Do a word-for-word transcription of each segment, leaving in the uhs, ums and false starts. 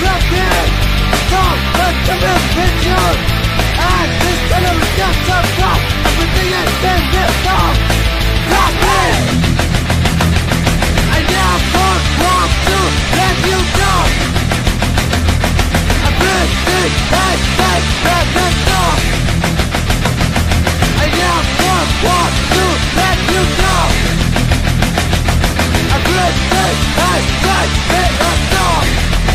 looking. Don't look to the picture. And this kind of gets up top. Everything has been ripped off. Nothing. I never want to let you go. Everything has been ripped off. I never want to let you go. Everything has been ripped off.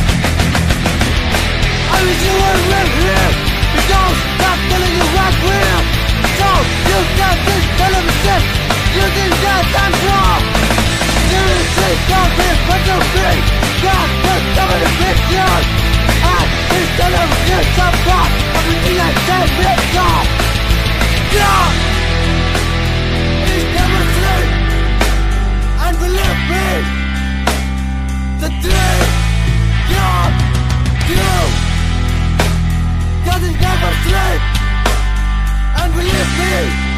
I wish you were right here. You don't stop telling you right here. So you got this television. You think that I'm wrong. Seriously, don't be what you think. God, just cover the picture. And this television support. Everything I said ripped off. Yeah. It's never sleep. And believe me, the dream, yeah, you doesn't never sleep. And believe me.